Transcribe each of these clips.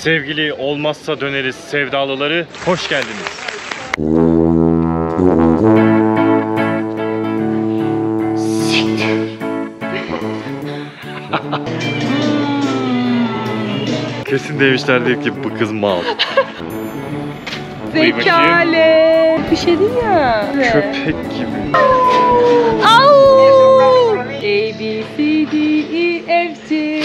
Sevgili olmazsa döneriz sevdalıları, hoş geldiniz. Kesin demişlerdi ki bu kız mal. Zekale. Bir şey değil ya. Köpek gibi. Au! A, B, C, D, E, F, G.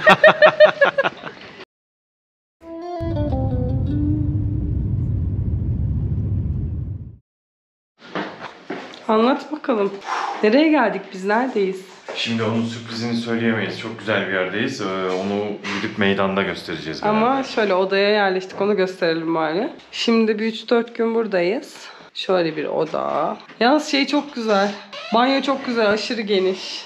Anlat bakalım. Nereye geldik biz? Neredeyiz? Şimdi onun sürprizini söyleyemeyiz. Çok güzel bir yerdeyiz. Onu gidip meydanda göstereceğiz. Ama beraber. şöyle odaya yerleştik. Onu gösterelim bari. Şimdi bir 3-4 gün buradayız. Şöyle bir oda. Yalnız şey çok güzel. Banyo çok güzel. Aşırı geniş.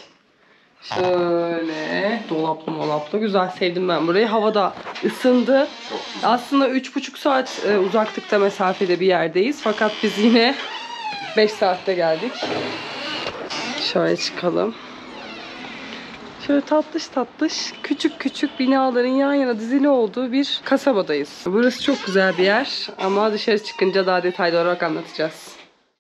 Şöyle dolaplı güzel, sevdim ben burayı. Hava da ısındı. Aslında 3,5 saat uzaklıkta mesafede bir yerdeyiz. Fakat biz yine 5 saatte geldik. Şöyle çıkalım. Şöyle tatlış küçük binaların yan yana dizili olduğu bir kasabadayız. Burası çok güzel bir yer ama dışarı çıkınca daha detaylı olarak anlatacağız.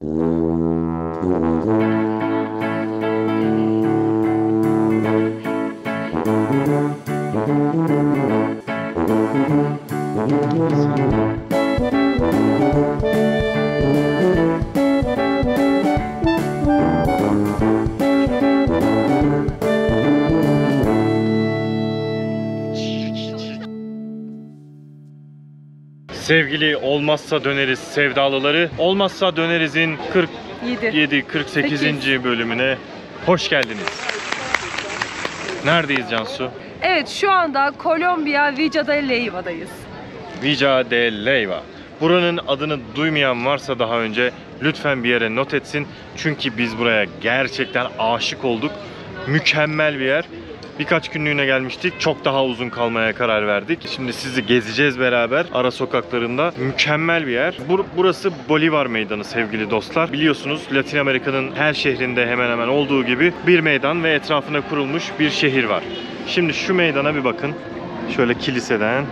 Sevgili olmazsa döneriz sevdalıları, olmazsa döneriz'in 48. bölümüne hoş geldiniz. Neredeyiz Cansu? Evet, şu anda Kolombiya Villa de Leiva'dayız. Villa de Leyva. Buranın adını duymayan varsa daha önce lütfen bir yere not etsin. Çünkü biz buraya gerçekten aşık olduk. Mükemmel bir yer. Birkaç günlüğüne gelmiştik. Çok daha uzun kalmaya karar verdik. Şimdi sizi gezeceğiz beraber ara sokaklarında. Mükemmel bir yer. Burası Bolivar Meydanı sevgili dostlar. Biliyorsunuz Latin Amerika'nın her şehrinde hemen hemen olduğu gibi bir meydan ve etrafına kurulmuş bir şehir var. Şimdi şu meydana bir bakın. Şöyle kiliseden.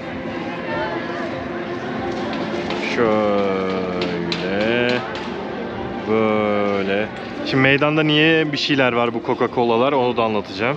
Şöyle. Böyle. Şimdi meydanda niye bir şeyler var bu Coca-Cola'lar, onu da anlatacağım.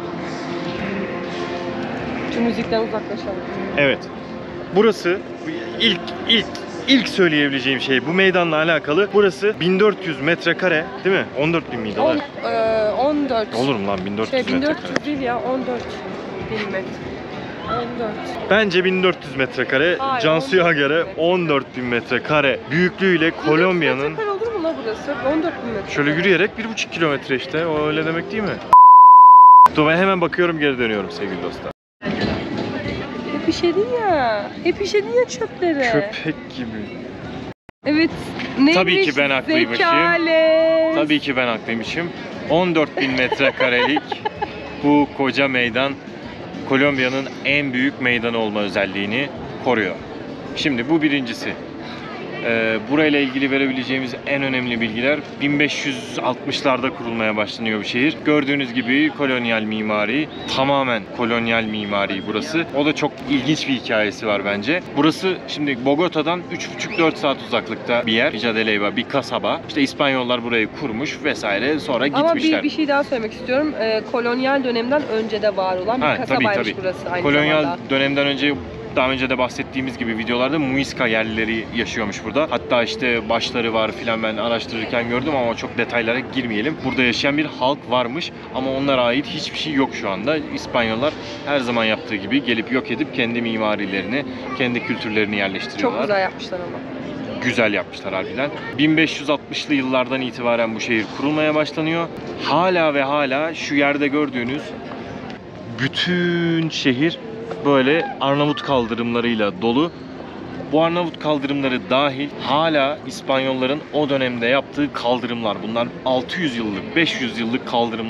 Şu müzikten uzaklaşalım. Evet. Burası ilk söyleyebileceğim şey bu meydanla alakalı. Burası 1400 metrekare değil mi? 14.000 miydi? 14. Olur mu lan 1400 metrekare? 1400 değil ya, 14 bin metre. 14. Bence 1400 metrekare. Hayır, Cansu'ya 14.000 göre metre. 14.000 metrekare büyüklüğüyle Kolombiya'nın... Metrekare olur mu la burası? 14.000 metre. Şöyle yürüyerek 1,5 kilometre işte. O öyle demek değil mi? Dur ben hemen bakıyorum, geri dönüyorum sevgili dostlar. Hep işedin ya. Hep işedin ya çöplere. Köpek gibi. Evet. Neymiş? Tabii ki ben haklıymışım. Zekale. Tabii ki ben haklıymışım. 14.000 metrekarelik bu koca meydan Kolombiya'nın en büyük meydanı olma özelliğini koruyor. Şimdi bu birincisi. Burayla ilgili verebileceğimiz en önemli bilgiler 1560'larda kurulmaya başlanıyor bu şehir. Gördüğünüz gibi kolonyal mimari, tamamen kolonyal mimari burası. O da çok ilginç bir hikayesi var bence. Burası şimdi Bogota'dan 3,5-4 saat uzaklıkta bir yer. Villa de Leyva bir kasaba. İşte İspanyollar burayı kurmuş vesaire, sonra gitmişler. Ama bir şey daha söylemek istiyorum. Kolonyal dönemden önce de var olan bir kasabaymış burası aynı kolonyal zamanda. dönemden önce, daha önce de bahsettiğimiz gibi videolarda Muisca yerlileri yaşıyormuş burada. Hatta işte başları var filan, ben araştırırken gördüm ama çok detaylara girmeyelim. Burada yaşayan bir halk varmış ama onlara ait hiçbir şey yok şu anda. İspanyollar her zaman yaptığı gibi gelip yok edip kendi mimarilerini, kendi kültürlerini yerleştiriyorlar. Çok güzel yapmışlar ama. Güzel yapmışlar harbiden. 1560'lı yıllardan itibaren bu şehir kurulmaya başlanıyor. Hala ve hala şu yerde gördüğünüz bütün şehir böyle Arnavut kaldırımlarıyla dolu. Bu Arnavut kaldırımları dahil hala İspanyolların o dönemde yaptığı kaldırımlar. Bunlar 600 yıllık, 500 yıllık kaldırımlar.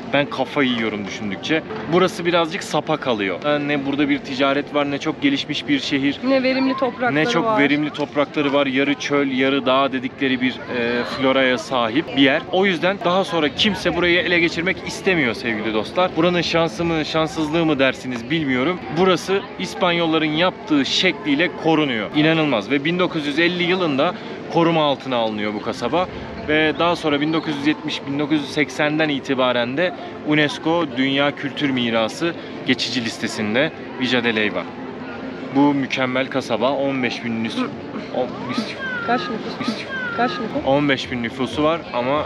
Ben kafayı yiyorum düşündükçe. Burası birazcık sapa kalıyor. Ne burada bir ticaret var, ne çok gelişmiş bir şehir. Ne verimli toprakları Ne çok var. verimli toprakları var. Yarı çöl, yarı dağ dedikleri bir floraya sahip bir yer. O yüzden daha sonra kimse burayı ele geçirmek istemiyor sevgili dostlar. Buranın şansı mı, şanssızlığı mı dersiniz bilmiyorum. Burası İspanyolların yaptığı şekliyle korunuyor. İnanılmaz. Ve 1950 yılında koruma altına alınıyor bu kasaba. Ve daha sonra 1970-1980'den itibaren de UNESCO Dünya Kültür Mirası geçici listesinde Villa de Leyva. Bu mükemmel kasaba 15.000 nüfus. Kaç nüfus? Kaç nüfus? 15.000 nüfusu var ama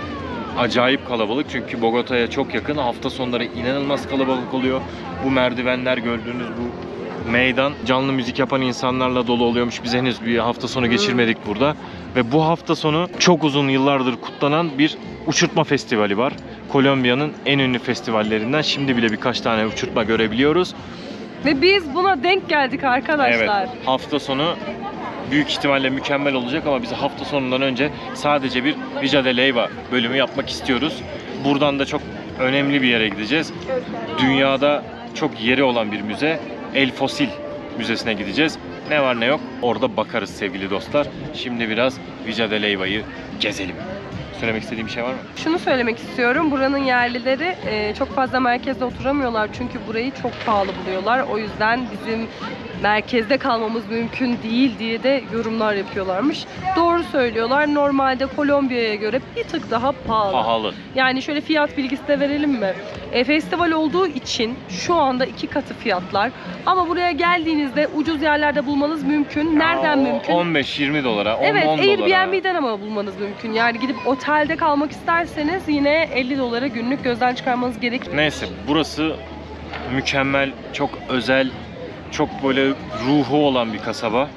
acayip kalabalık çünkü Bogota'ya çok yakın. Hafta sonları inanılmaz kalabalık oluyor. Bu merdivenler, gördüğünüz bu meydan canlı müzik yapan insanlarla dolu oluyormuş. Biz henüz bir hafta sonu geçirmedik burada. Ve bu hafta sonu çok uzun yıllardır kutlanan bir uçurtma festivali var. Kolombiya'nın en ünlü festivallerinden. Şimdi bile birkaç tane uçurtma görebiliyoruz. Ve biz buna denk geldik arkadaşlar. Evet, hafta sonu büyük ihtimalle mükemmel olacak ama biz hafta sonundan önce sadece bir Villa de Leyva bölümü yapmak istiyoruz. Buradan da çok önemli bir yere gideceğiz. Dünyada çok yeri olan bir müze, El Fosil Müzesi'ne gideceğiz. Ne var ne yok orada bakarız sevgili dostlar. Şimdi biraz Villa de Leyva'yı gezelim. Söylemek istediğim bir şey var mı? Şunu söylemek istiyorum. Buranın yerlileri çok fazla merkezde oturamıyorlar. Çünkü burayı çok pahalı buluyorlar. O yüzden bizim merkezde kalmamız mümkün değil diye de yorumlar yapıyorlarmış. Doğru söylüyorlar. Normalde Kolombiya'ya göre bir tık daha pahalı. Pahalı. Yani şöyle fiyat bilgisi de verelim mi? Festival olduğu için şu anda 2 katı fiyatlar. Ama buraya geldiğinizde ucuz yerlerde bulmanız mümkün. Nereden mümkün? 15-20 dolara, 10 Evet, dolara. Airbnb'den ama bulmanız mümkün. Yani gidip otelde kalmak isterseniz yine 50 dolara günlük gözden çıkarmanız gerekir. Neyse, burası mükemmel, çok özel, çok böyle ruhu olan bir kasaba.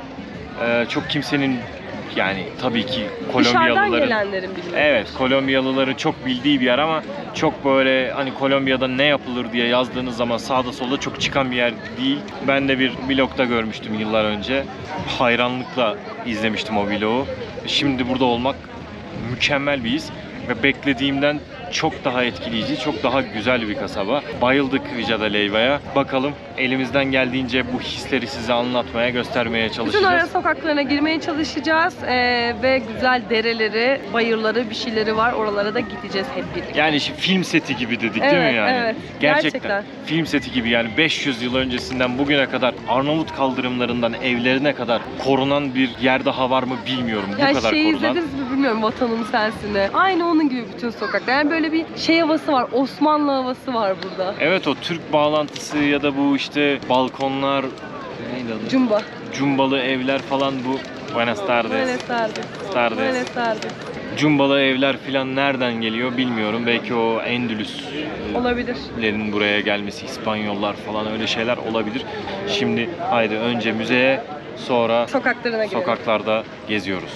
Çok kimsenin, yani tabii ki Dışarıdan Kolombiyalıların, gelenlerin bilmediği. evet, Kolombiyalıların çok bildiği bir yer ama çok böyle hani Kolombiya'da ne yapılır diye yazdığınız zaman sağda solda çok çıkan bir yer değil. Ben de bir vlogda görmüştüm yıllar önce. Hayranlıkla izlemiştim o vlogu. Şimdi burada olmak mükemmel bir his ve beklediğimden çok daha etkileyici, çok daha güzel bir kasaba. Bayıldık Villa de Leyva'ya. Bakalım elimizden geldiğince bu hisleri size anlatmaya, göstermeye Bütün çalışacağız. ara sokaklarına girmeye çalışacağız ve güzel dereleri, bayırları, bir şeyleri var. Oralara da gideceğiz hep birlikte. Yani şimdi film seti gibi dedik değil Evet, mi yani? evet. Gerçekten film seti gibi, yani 500 yıl öncesinden bugüne kadar Arnavut kaldırımlarından evlerine kadar korunan bir yer daha var mı bilmiyorum. Bu Yani kadar şeyi korunan. izlediniz mi bilmiyorum, Vatanım Sensin'i. Aynı onun gibi bütün sokaklar. Yani böyle bir şey havası var, Osmanlı havası var burada. Evet, o Türk bağlantısı ya da bu işte balkonlar, neydi adı? Cumba. Cumbalı evler falan, bu Buenas tardes. Buenas tardes. Tardes. Buenas tardes. Cumbalı evler falan nereden geliyor bilmiyorum. Belki o Olabilir. Endülüslerin buraya gelmesi, İspanyollar falan, öyle şeyler olabilir. Şimdi haydi önce müzeye, sonra Sokaklarına girelim. sokaklarda geziyoruz.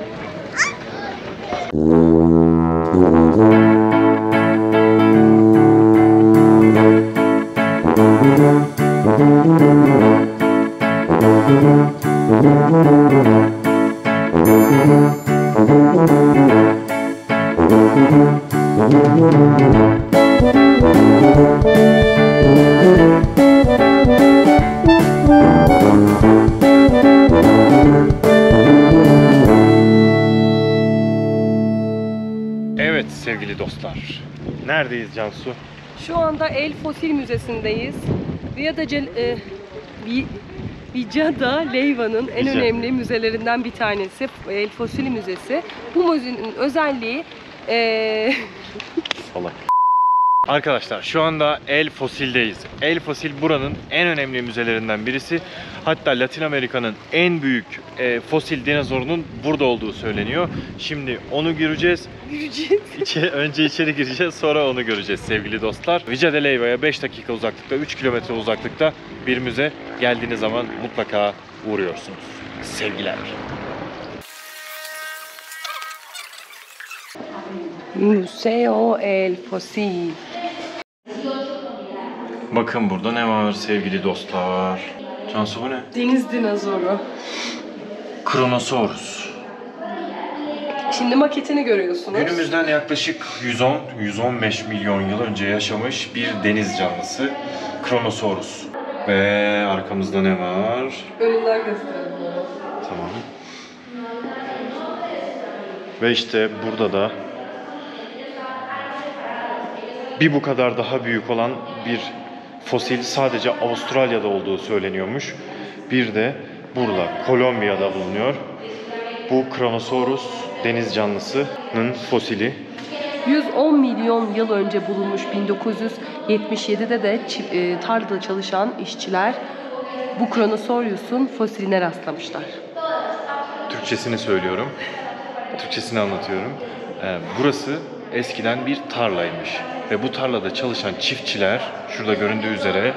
Evet sevgili dostlar. Neredeyiz Cansu? Şu anda El Fosil Müzesi'ndeyiz. Villa de Leyva'nın en Villa. önemli müzelerinden bir tanesi. El Fosil Müzesi. Bu müzenin özelliği Salak. Arkadaşlar şu anda El Fosil'deyiz. El Fosil buranın en önemli müzelerinden birisi. Hatta Latin Amerika'nın en büyük fosil dinozorunun burada olduğu söyleniyor. Şimdi onu göreceğiz. Önce içeri gireceğiz, sonra onu göreceğiz sevgili dostlar. Villa de Leyva'ya 5 dakika uzaklıkta, 3 kilometre uzaklıkta bir müze. Geldiğiniz zaman mutlaka uğruyorsunuz. Sevgiler. Museo El Fosil. Bakın burada ne var sevgili dostlar. Cansu, bu ne? Deniz dinozoru. Kronosaurus. Şimdi maketini görüyorsunuz. Günümüzden yaklaşık 110-115 milyon yıl önce yaşamış bir deniz canlısı Kronosaurus. Ve arkamızda ne var? Önünden gösterelim. Tamam. Ve işte burada da bir bu kadar daha büyük olan bir fosil sadece Avustralya'da olduğu söyleniyormuş. Bir de burada Kolombiya'da bulunuyor. Bu Kronosaurus deniz canlısının fosili. 110 milyon yıl önce bulunmuş 1977'de de tarlada çalışan işçiler bu Kronosaurus'un fosiline rastlamışlar. Türkçesini söylüyorum. Türkçesini anlatıyorum. Burası eskiden bir tarlaymış. Ve bu tarlada çalışan çiftçiler, şurada göründüğü üzere,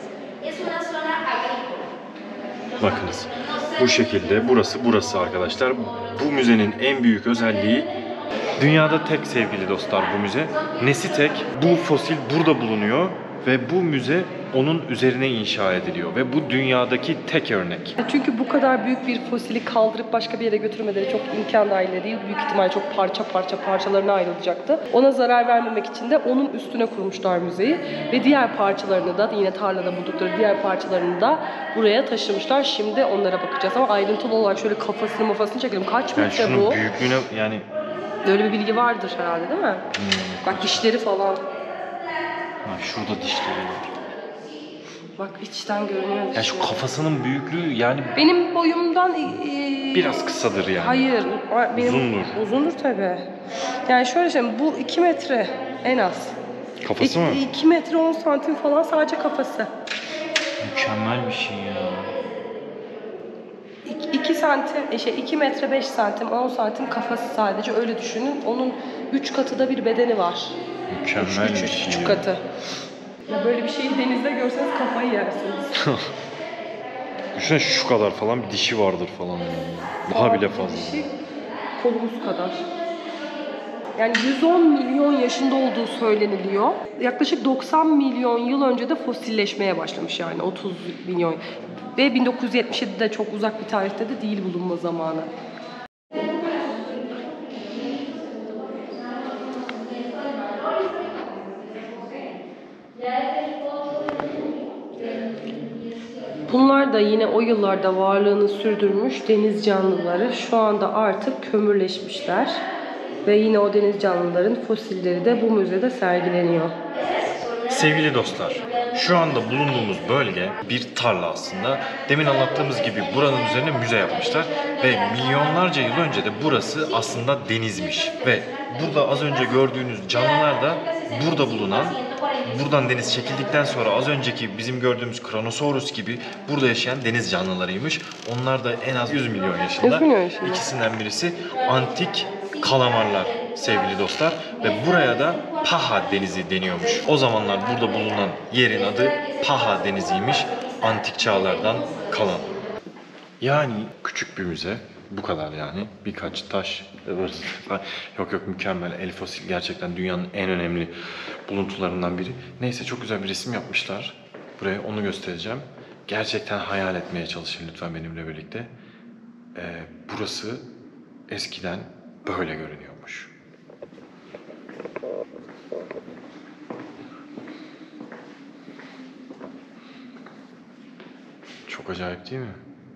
bakınız bu şekilde, burası arkadaşlar. Bu müzenin en büyük özelliği, dünyada tek sevgili dostlar bu müze. Nesi tek? Bu fosil burada bulunuyor ve bu müze onun üzerine inşa ediliyor ve bu dünyadaki tek örnek. Çünkü bu kadar büyük bir fosili kaldırıp başka bir yere götürmeleri çok imkan dahilinde değil. Büyük ihtimal çok parçalarına ayrılacaktı. Ona zarar vermemek için de onun üstüne kurmuşlar müzeyi ve diğer parçalarını da yine tarlada buldukları diğer parçalarını da buraya taşımışlar. Şimdi onlara bakacağız ama ayrıntılı olarak şöyle kafasını çekelim. Kaç Yani metre şunun bu? büyüklüğüne yani... Böyle bir bilgi vardır herhalde değil mi? Bak dişleri falan. Şurada dişleri var. Bak içten görünüyor. Ya şu kafasının büyüklüğü yani benim boyumdan biraz kısadır yani. Hayır, benim Uzundur. Uzundur tabii. Yani şöyle söyleyeyim, bu 2 metre en az. Kafası mı? 2 metre 10 santim falan sadece kafası. Mükemmel bir şey ya. 2 santim, 2 metre 5 santim, 10 santim kafası sadece, öyle düşünün. Onun 3 katı da bir bedeni var. Mükemmel bir şey. 3 katı. Ya böyle bir şeyi denizde görseniz kafayı yersiniz. Düşünsene şu kadar falan bir dişi vardır falan yani. Daha bile fazla. Dişi kolumuz kadar. Yani 110 milyon yaşında olduğu söyleniliyor. Yaklaşık 90 milyon yıl önce de fosilleşmeye başlamış, yani 30 milyon. Ve 1977'de çok uzak bir tarihte de değil bulunma zamanı. Bunlar da yine o yıllarda varlığını sürdürmüş deniz canlıları. Şu anda artık kömürleşmişler. Ve yine o deniz canlıların fosilleri de bu müzede sergileniyor. Sevgili dostlar, şu anda bulunduğumuz bölge bir tarla aslında. Demin anlattığımız gibi buranın üzerine müze yapmışlar. Ve milyonlarca yıl önce de burası aslında denizmiş. Ve burada az önce gördüğünüz canlılar da burada bulunan, buradan deniz çekildikten sonra az önceki bizim gördüğümüz Kronosaurus gibi burada yaşayan deniz canlılarıymış. Onlar da en az 100 milyon yaşında. 100 milyon yaşında. İkisinden birisi antik kalamarlar sevgili dostlar. Ve buraya da Paha Denizi deniyormuş. O zamanlar burada bulunan yerin adı Paha Denizi'ymiş. Antik çağlardan kalan. Yani küçük bir müze. Bu kadar yani. Birkaç taş. Yok mükemmel. El fosil gerçekten dünyanın en önemli buluntularından biri. Neyse çok güzel bir resim yapmışlar. Buraya onu göstereceğim. Gerçekten hayal etmeye çalışın lütfen benimle birlikte. Burası eskiden böyle görünüyormuş. Çok acayip değil mi?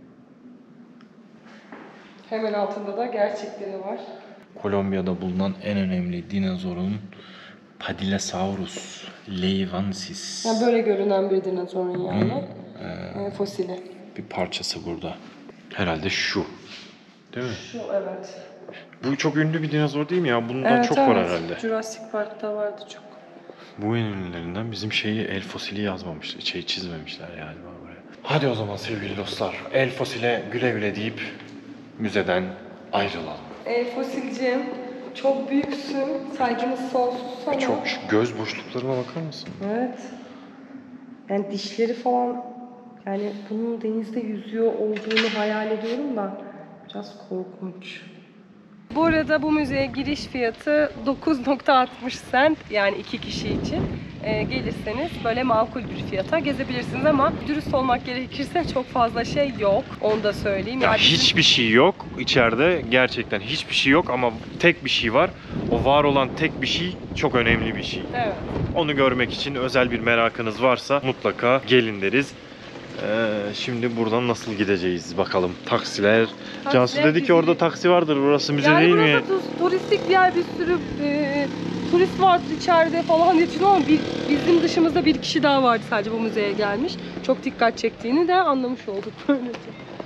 Hemen altında da gerçekleri var. Kolombiya'da bulunan en önemli dinozorun Padilosaurus leivensis. Yani böyle görünen bir dinozorun yani. Fosili. Bir parçası burada. Herhalde şu. Değil mi? Şu, evet. Bu çok ünlü bir dinozor değil mi ya? Bundan Evet, çok evet. var herhalde. Jurassic Park'ta vardı çok. Bu en ünlülerinden bizim el fosili yazmamışlar. Çizmemişler yani buraya. Hadi o zaman sevgili dostlar. El fosile güle güle deyip müzeden ayrılalım. Fosilciğim, çok büyüksün. Saygımız sonsuz sana. Çok şu göz boşluklarına bakar mısın? Evet. Yani dişleri falan, yani bunun denizde yüzüyor olduğunu hayal ediyorum da biraz korkunç. Bu arada bu müzeye giriş fiyatı 9.60 cent, yani 2 kişi için. gelirseniz böyle makul bir fiyata gezebilirsiniz ama dürüst olmak gerekirse çok fazla şey yok. Onu da söyleyeyim. Ya Yani hiçbir şey yok içeride, gerçekten hiçbir şey yok ama tek bir şey var. O var olan tek bir şey çok önemli bir şey. Evet. Onu görmek için özel bir merakınız varsa mutlaka gelin deriz. Şimdi buradan nasıl gideceğiz bakalım. Taksiler. Cansu dedi ki bizi- orada taksi vardır. Burası müze Yani değil mi? burası turistik bir yer, bir sürü turist var içeride falan diye düşünüyorum ama bizim dışımızda bir kişi daha vardı sadece bu müzeye gelmiş. Çok dikkat çektiğini de anlamış olduk böylece.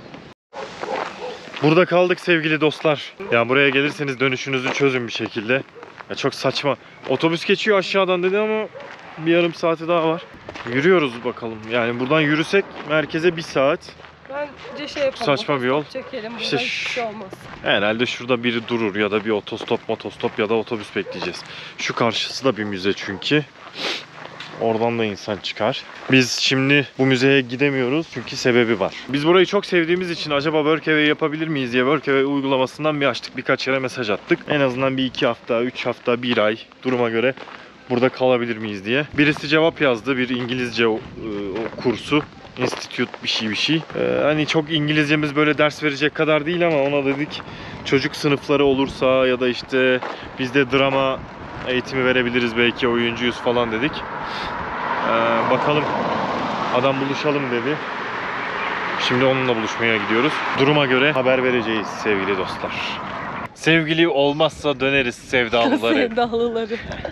Burada kaldık sevgili dostlar. Ya buraya gelirseniz dönüşünüzü çözün bir şekilde. Ya çok saçma. Otobüs geçiyor aşağıdan dedi ama bir yarım saati daha var. Yürüyoruz bakalım. Yani buradan yürüsek merkeze 1 saat. Bence şey yapalım. Saçma bir yol. otostop çekelim. Burada İşte hiçbir şey olmaz. Herhalde şurada biri durur ya da bir otostop ya da otobüs bekleyeceğiz. Şu karşısı da bir müze çünkü. Oradan da insan çıkar. Biz şimdi bu müzeye gidemiyoruz çünkü sebebi var. Biz burayı çok sevdiğimiz için acaba Workaway yapabilir miyiz diye Workaway uygulamasından bir açtık. Birkaç yere mesaj attık. En azından bir 2 hafta, 3 hafta, 1 ay duruma göre burada kalabilir miyiz diye. Birisi cevap yazdı. Bir İngilizce kursu. Institute bir şey. Hani çok İngilizcemiz böyle ders verecek kadar değil ama ona dedik çocuk sınıfları olursa ya da işte biz de drama eğitimi verebiliriz belki, oyuncuyuz falan dedik. Bakalım, adam buluşalım dedi. Şimdi onunla buluşmaya gidiyoruz. Duruma göre haber vereceğiz sevgili dostlar. Sevgili olmazsa döneriz sevdalıları. Sevdalıları.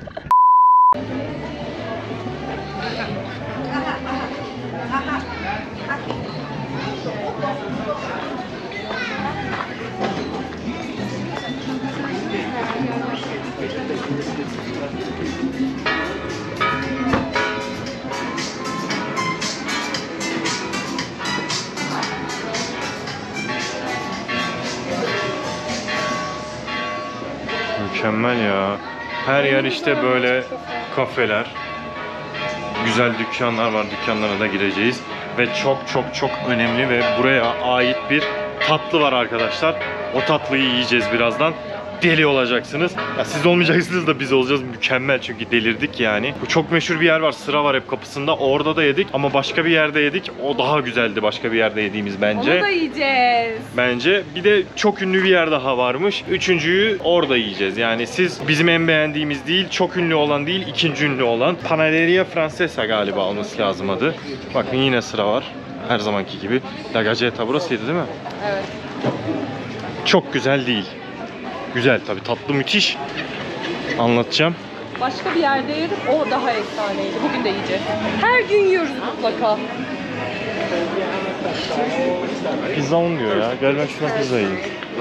Mükemmel ya. Her yer işte böyle kafeler. Güzel dükkanlar var. Dükkanlara da gireceğiz. Ve çok önemli ve buraya ait bir tatlı var arkadaşlar. O tatlıyı yiyeceğiz birazdan. Deli olacaksınız. Ya siz olmayacaksınız da biz olacağız. Mükemmel çünkü delirdik yani. Bu çok meşhur bir yer var. Sıra var hep kapısında. Orada da yedik ama başka bir yerde yedik. O daha güzeldi başka bir yerde yediğimiz bence. Onu da yiyeceğiz. Bence. Bir de çok ünlü bir yer daha varmış. Üçüncüyü orada yiyeceğiz. Yani siz bizim en beğendiğimiz değil, çok ünlü olan değil, ikinci ünlü olan Panaderia Francesa galiba olması lazım adı. Bakın yine sıra var. Her zamanki gibi. La Gazzetta burasıydı değil mi? Evet. Çok güzel değil. Güzel tabii, tatlı müthiş. Anlatacağım. Başka bir yerde yedik. O daha efsaneydi. Bugün de yiyeceğiz. Her gün yiyoruz mutlaka. Pizza 10 diyor ya. Gel ben şuna pizza yiyeyim.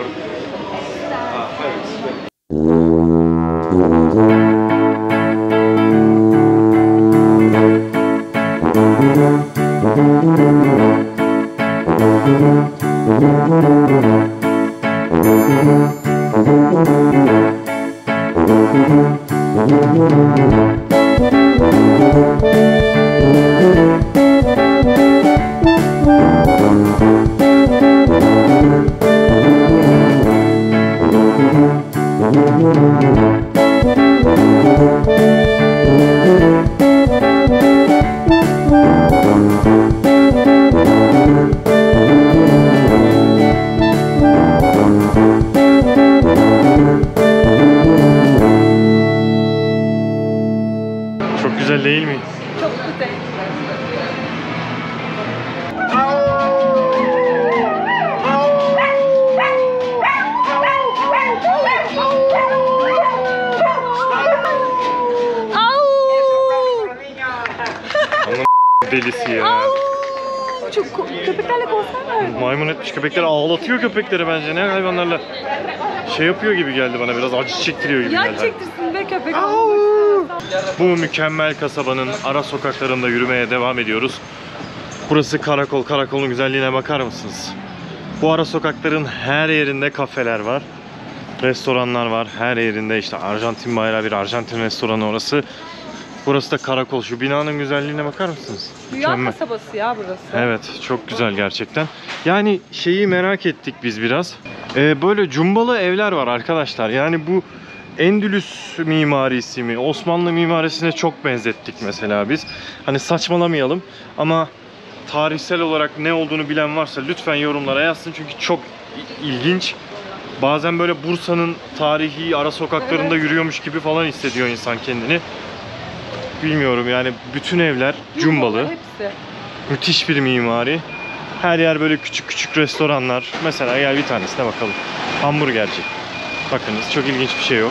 Çok güzel değil mi? Çok güzel. Delisi ya. Çok köpeklerle konser var. Maymun etmiş köpekleri, ağlatıyor köpekleri bence. Ne hayvanlarla şey yapıyor gibi geldi bana, biraz acı çektiriyor gibi Ya geldi. çektirsin be köpek. Bu mükemmel kasabanın ara sokaklarında yürümeye devam ediyoruz. Burası karakol. Karakolun güzelliğine bakar mısınız? Bu ara sokakların her yerinde kafeler var. Restoranlar var. Her yerinde işte Arjantin bayrağı, bir Arjantin restoranı orası. Burası da karakol. Şu binanın güzelliğine bakar mısınız? Dünya Mükemmel. kasabası ya burası. Evet, çok güzel gerçekten. Yani şeyi merak ettik biz biraz. Böyle cumbalı evler var arkadaşlar. Yani bu Endülüs mimarisi mi, Osmanlı mimarisine çok benzettik mesela biz. Hani saçmalamayalım ama tarihsel olarak ne olduğunu bilen varsa lütfen yorumlara yazsın çünkü çok ilginç. Bazen böyle Bursa'nın tarihi ara sokaklarında yürüyormuş gibi falan hissediyor insan kendini. Bilmiyorum yani bütün evler cumbalı. Hepsi. Müthiş bir mimari. Her yer böyle küçük küçük restoranlar. Mesela gel bir tanesine bakalım. Hamburgerci. Bakınız çok ilginç bir şey yok.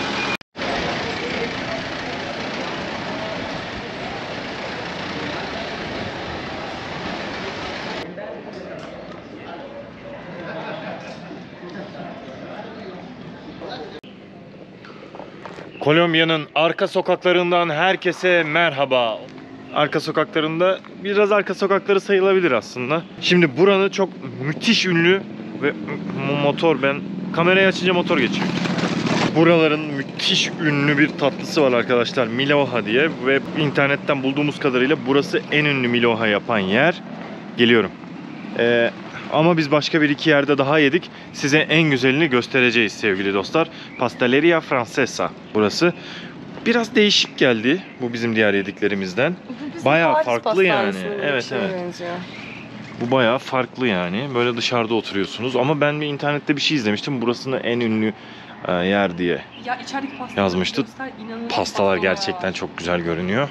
Kolombiya'nın arka sokaklarından herkese merhaba. Arka sokaklarında biraz arka sokakları sayılabilir aslında. Şimdi buranın çok müthiş ünlü ve motor, ben kamerayı açınca motor geçiyor. Buraların müthiş ünlü bir tatlısı var arkadaşlar, Milhoja diye ve internetten bulduğumuz kadarıyla burası en ünlü Milhoja yapan yer. Geliyorum. Ama biz başka bir iki yerde daha yedik. Size en güzelini göstereceğiz sevgili dostlar. Pasteleria Francesa burası. Biraz değişik geldi bu bizim diğer yediklerimizden. Bayağı farklı yani. Evet evet. Bu bayağı farklı yani. Böyle dışarıda oturuyorsunuz ama ben bir internette bir şey izlemiştim. Burasının en ünlü yer diye Ya içerideki pastalar yazmıştı. Pastalar gerçekten çok güzel görünüyor.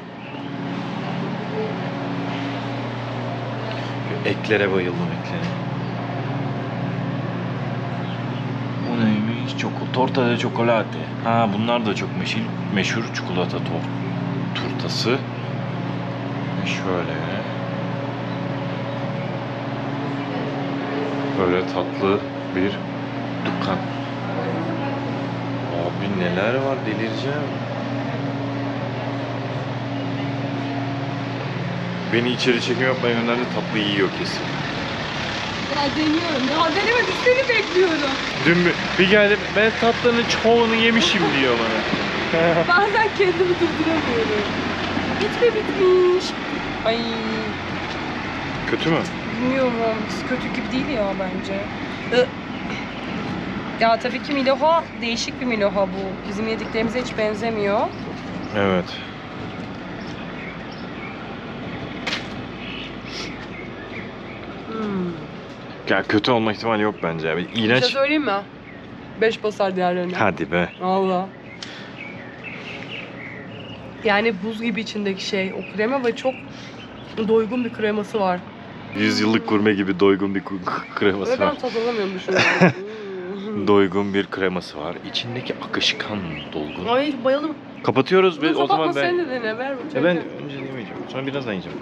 Eklere bayıldım, eklere. Bu neymiş? Torta de chocolate. Ha, bunlar da çok meşhur çikolata turtası. Şöyle. Böyle tatlı bir dükkan. Abi neler var, delireceğim. Beni içeri çekim yapmaya gönderdi, tatlı yiyor kesin. Ya deniyorum. Daha denemedim. Seni bekliyorum. Dün bir geldim, ben tatlının çoğunu yemişim diyor bana. Bazen kendimi durduramıyorum. Bitmiş. Ay. Kötü mü? Bilmiyorum. Kötü gibi değil ya bence. Ya tabii ki Milhoja değişik bir Milhoja bu. Bizim yediklerimize hiç benzemiyor. Evet. Ya kötü olma ihtimali yok bence. Yani Bir İğrenç. şey söyleyeyim mi? 5 basar diğerlerine. Hadi be. Valla. Yani buz gibi içindeki şey. O krema ve çok doygun bir kreması var. 100 yıllık gurme gibi doygun bir kreması Ve ben var. tad alamıyorum Doygun bir kreması var. İçindeki akışkan dolgun. Ay bayıldım. Kapatıyoruz ve Bunu o zaman kapatma, ben... sen de dene. Ver bu Ben önce yemeyeceğim. Sonra birazdan yiyeceğim.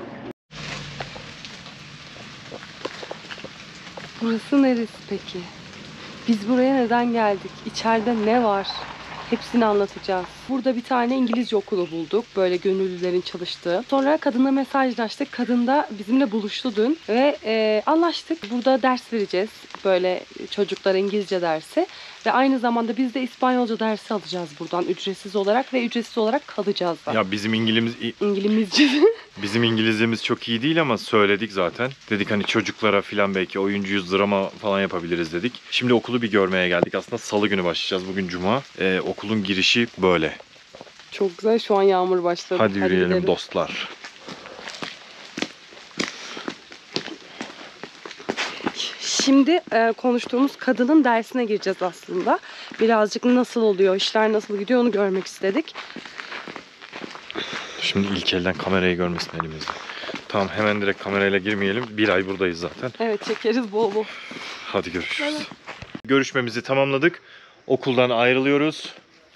Burası neresi peki? Biz buraya neden geldik? İçeride ne var? Hepsini anlatacağız. Burada bir tane İngilizce okulu bulduk. Böyle gönüllülerin çalıştığı. Sonra kadına mesajlaştık. Kadın da bizimle buluştu dün. Ve anlaştık. Burada ders vereceğiz. Böyle çocuklara İngilizce dersi. Ve aynı zamanda biz de İspanyolca dersi alacağız buradan. Ücretsiz olarak ve ücretsiz olarak kalacağız da. Ya bizim İngilizce. Bizim İngilizcemiz çok iyi değil ama söyledik zaten. Dedik hani çocuklara falan belki oyuncuyuz, drama falan yapabiliriz dedik. Şimdi okulu bir görmeye geldik. Aslında salı günü başlayacağız. Bugün cuma. Okulun girişi böyle. Çok güzel. Şu an yağmur başladı. Hadi yürüyelim gidelim. dostlar. Şimdi konuştuğumuz kadının dersine gireceğiz aslında. Birazcık nasıl oluyor, işler nasıl gidiyor onu görmek istedik. Şimdi ilk elden kamerayı görmesin elimizde. Tamam, hemen direkt kamerayla girmeyelim. Bir ay buradayız zaten. Evet, çekeriz bol bol. Hadi görüşürüz. Evet. Görüşmemizi tamamladık. Okuldan ayrılıyoruz.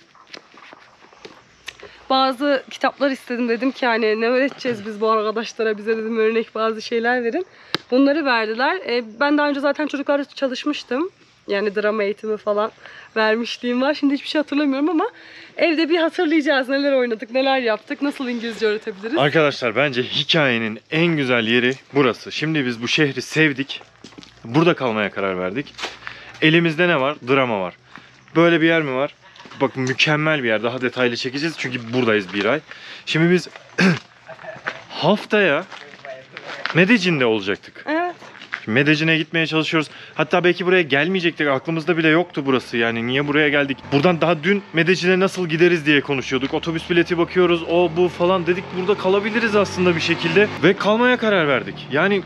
Bazı kitaplar istedim, dedim ki hani ne öğreteceğiz biz bu arkadaşlara, bize dedim örnek bazı şeyler verin. Bunları verdiler. Ben daha önce zaten çocuklarla çalışmıştım. Yani drama eğitimi falan vermişliğim var. Şimdi hiçbir şey hatırlamıyorum ama evde bir hatırlayacağız. Neler oynadık, neler yaptık, nasıl İngilizce öğretebiliriz. Arkadaşlar bence hikayenin en güzel yeri burası. Şimdi biz bu şehri sevdik. Burada kalmaya karar verdik. Elimizde ne var? Drama var. Böyle bir yer mi var? Bak, mükemmel bir yer. Daha detaylı çekeceğiz çünkü buradayız bir ay. Şimdi biz haftaya Medellin'de olacaktık. Evet. Medecin'e gitmeye çalışıyoruz. Hatta belki buraya gelmeyecektik. Aklımızda bile yoktu burası. Yani niye buraya geldik? Buradan daha dün Medecin'e nasıl gideriz diye konuşuyorduk. Otobüs bileti bakıyoruz. O bu falan dedik. Burada kalabiliriz aslında bir şekilde. Ve kalmaya karar verdik. Yani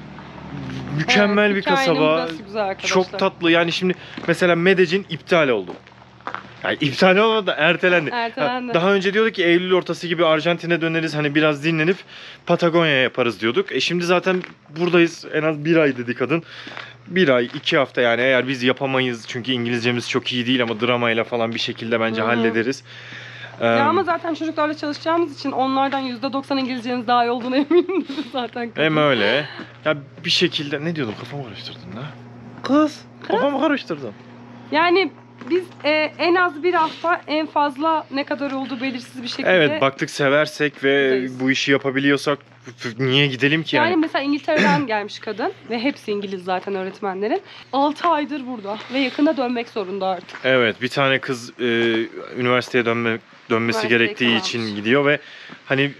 mükemmel Evet, bir hikayenin kasaba. burası güzel arkadaşlar. Çok tatlı. Yani şimdi mesela Medellin iptal oldu. Yani iptal olmadı da ertelendi. Ertelendi. Daha önce diyorduk ki Eylül ortası gibi Arjantin'e döneriz. Hani biraz dinlenip Patagonya yaparız diyorduk. Şimdi zaten buradayız. En az bir ay dedi kadın. Bir ay, 2 hafta yani eğer biz yapamayız. Çünkü İngilizcemiz çok iyi değil ama dramayla falan bir şekilde bence hallederiz. Ya ama zaten çocuklarla çalışacağımız için onlardan %90 İngilizce'niz daha iyi olduğunu eminim dedi zaten. Hem öyle. Ya bir şekilde ne diyordum, kafamı karıştırdın da. Kız kafamı karıştırdın. Yani biz en az bir hafta, en fazla ne kadar olduğu belirsiz bir şekilde. Evet, baktık seversek ve buradayız. bu işi yapabiliyorsak niye gidelim ki Yani yani? mesela İngiltere'den gelmiş kadın ve hepsi İngiliz zaten öğretmenlerin. 6 aydır burada ve yakında dönmek zorunda artık. Evet, bir tane kız üniversiteye dönmesi Üniversiteyi gerektiği kalmış. için gidiyor ve hani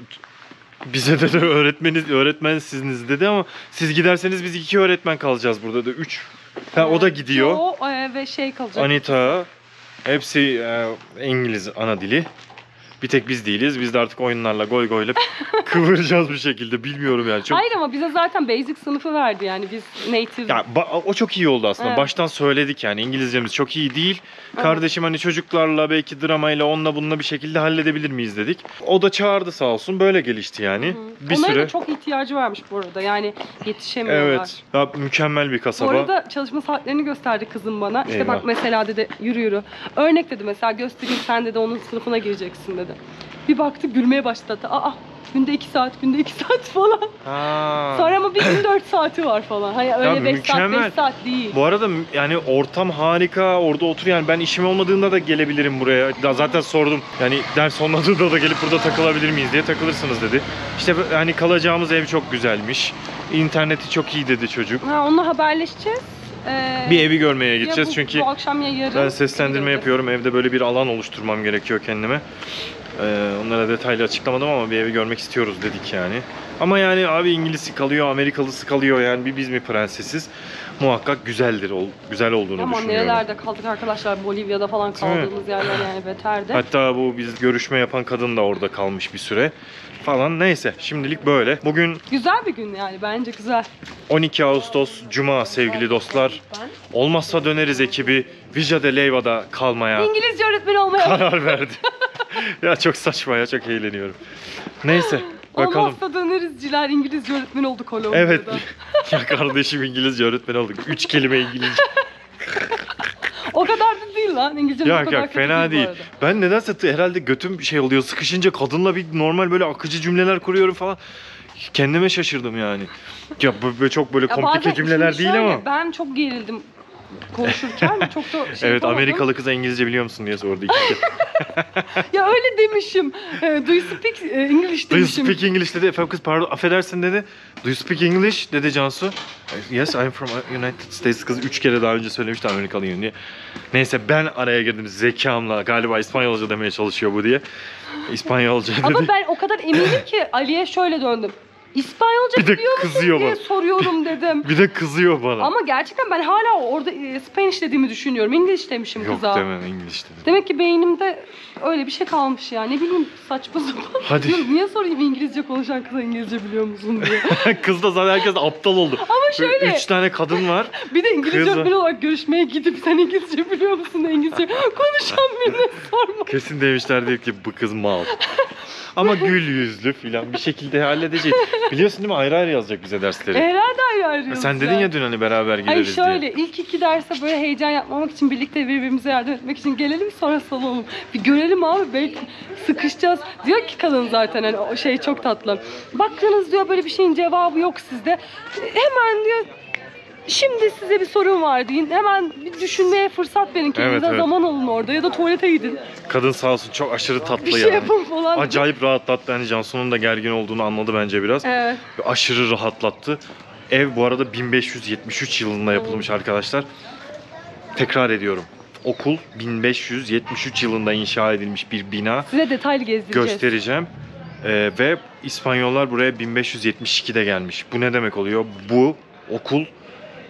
bize de öğretmensiniz dedi ama siz giderseniz biz 2 öğretmen kalacağız burada da 3. O da gidiyor. O ve şey kalacak. Anita, hepsi İngiliz ana dili. Bir tek biz değiliz. Biz de artık oyunlarla, goy goyla kıvıracağız bir şekilde. Bilmiyorum yani. Çok... Hayır ama bize zaten basic sınıfı verdi yani biz native. Ya o çok iyi oldu aslında. Evet. Baştan söyledik yani İngilizcemiz çok iyi değil. Evet. Kardeşim hani çocuklarla belki dramayla onunla bununla bir şekilde halledebilir miyiz dedik. O da çağırdı sağ olsun. Böyle gelişti yani. Bir Onların süre. da çok ihtiyacı varmış bu arada. Yani yetişemiyorlar. Evet. Ya, mükemmel bir Bu kasaba. arada çalışma saatlerini gösterdi kızım bana. İşte Eyvah. bak mesela dedi yürü. Örnek dedi mesela göstereyim sen dedi onun sınıfına gireceksin dedi. Bir baktı gülmeye başladı. Aa günde 2 saat, günde 2 saat falan. Ha. Sonra ama bir gün 4 saati var falan. Hani öyle 5 saat, mükemmel. 5 saat değil. Bu arada yani ortam harika. Orada otur yani ben işim olmadığında da gelebilirim buraya. Zaten sordum. Yani ders olmadığında da gelip burada takılabilir miyiz diye takılırsınız dedi. İşte hani kalacağımız ev çok güzelmiş. İnterneti çok iyi dedi çocuk. Ha, onunla haberleşeceğiz. Bir evi görmeye Ya gideceğiz çünkü bu akşam ya yarın. ben seslendirme göreceğiz. yapıyorum. Evde böyle bir alan oluşturmam gerekiyor kendime. Onlara detaylı açıklamadım ama bir evi görmek istiyoruz dedik yani. Ama yani abi İngiliz'i kalıyor, Amerikalısı kalıyor yani bir biz mi prensesiz? Muhakkak güzeldir, güzel olduğunu Ama düşünüyorum. nerelerde kaldık arkadaşlar? Bolivya'da falan Değil mi? kaldığımız yerler yani beterdi. Hatta bu biz görüşme yapan kadın da orada kalmış bir süre falan. Neyse şimdilik böyle. Bugün Güzel bir gün yani bence güzel. 12 Ağustos Cuma sevgili dostlar. Olmazsa döneriz ekibi Villa de Leiva'da kalmaya İngilizce öğretmeni olmaya. karar verdi. Ya çok saçma ya, çok eğleniyorum. Neyse bakalım. Olmazsa dönerizciler İngilizce öğretmeni oldu Kolombiya'da. Evet. Ya kardeşim İngilizce öğretmen olduk. 3 kelime İngilizce. O kadar da değil lan. İngilizce o Yok kadar yok kötü fena bu değil. arada. Ben nedense herhalde götüm şey oluyor. Sıkışınca kadınla bir normal böyle akıcı cümleler kuruyorum falan. Kendime şaşırdım yani. Ya böyle çok böyle Ya komplike bazen cümleler şimdi değil şöyle, ama. Ben çok gerildim konuşurken çok da şey Evet, yapamadım. Amerikalı kıza İngilizce biliyor musun diye sordu iki kere. Ya öyle demişim. Do you speak English Do you demişim. speak English dedi. Efendim kız pardon affedersin dedi. Do you speak English dedi Cansu. Yes I'm from United States. Kız 3 kere daha önce söylemişti Amerikalıyım diye. Neyse ben araya girdim zekamla. Galiba İspanyolca demeye çalışıyor bu diye. İspanyolca dedi. Ama ben o kadar eminim ki Ali'ye şöyle döndüm. İspanyolca Bir de biliyor musun kızıyor diye bana. soruyorum dedim. Bir de kızıyor bana. Ama gerçekten ben hala orada Spanish dediğimi düşünüyorum. English demişim Yok kıza. deme English dedi. Demek ki beynimde öyle bir şey kalmış ya. Ne bileyim saçma sapan. Hadi. Diyorum, niye sorayım İngilizce konuşan kıza İngilizce biliyor musun diye. Kız da zaten herkes aptal oldu. Ama şöyle 3 tane kadın var. bir de İngilizce Kız- öğretmeni olarak görüşmeye gidip sen İngilizce biliyor musun da İngilizce konuşan birine sorma. Kesin demişlerdi ki bu kız mal. Ama gül yüzlü filan bir şekilde halledeceğiz. Biliyorsun değil mi? Ayrı ayrı yazacak bize dersleri. Herhalde ayrı Sen dedin ya dün hani beraber Ay gideriz diye. şöyle ilk 2 derse böyle heyecan yapmamak için birlikte birbirimize yardım etmek için gelelim sonra salalım. Bir görelim abi belki sıkışacağız. Diyor ki kadın zaten hani o şey çok tatlı. Baktınız diyor böyle bir şeyin cevabı yok sizde. Hemen diyor şimdi size bir sorum var deyin. Hemen bir düşünmeye fırsat verin kendinize Evet. zaman alın orada ya da tuvalete gidin. Kadın sağ olsun çok aşırı tatlı Bir ya. şey yapın falan. Acayip rahatlattı. Hani Cansu'nun da gergin olduğunu anladı bence biraz. Evet. Aşırı rahatlattı. Ev bu arada 1573 yılında yapılmış arkadaşlar. Tekrar ediyorum. Okul 1573 yılında inşa edilmiş bir bina. Size detaylı gezdireceğiz. Göstereceğim. Ve İspanyollar buraya 1572'de gelmiş. Bu ne demek oluyor? Bu okul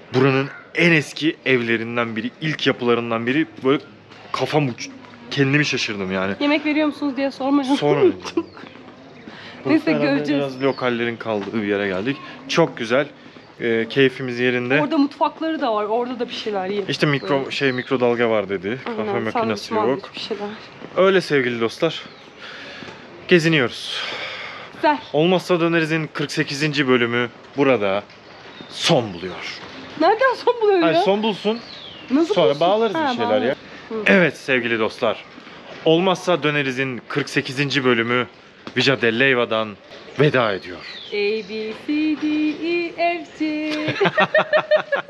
buranın en eski evlerinden biri, ilk yapılarından biri. Böyle kendimi şaşırdım yani. Yemek veriyor musunuz diye sormayalım. Sonra Neyse, herhalde göreceğiz. biraz lokallerin kaldığı bir yere geldik. Çok güzel. Keyfimiz yerinde. Orada mutfakları da var. Orada da bir şeyler yiyelim. İşte mikrodalga var dedi. Kahve Aynen, makinesi sandviç, yok. bir şeyler. Öyle sevgili dostlar. Geziniyoruz. Güzel. Olmazsa Döneriz'in 48. bölümü burada son buluyor. Nereden son buluyor Hayır, ya? son bulsun. Nasıl Sonra bulsun? bağlarız Ha, bir şeyler bağlarız. ya. Hı. Evet sevgili dostlar. Olmazsa Döneriz'in 48. bölümü Vija de Leiva'dan veda ediyor. A, B, C, D, E, F, G.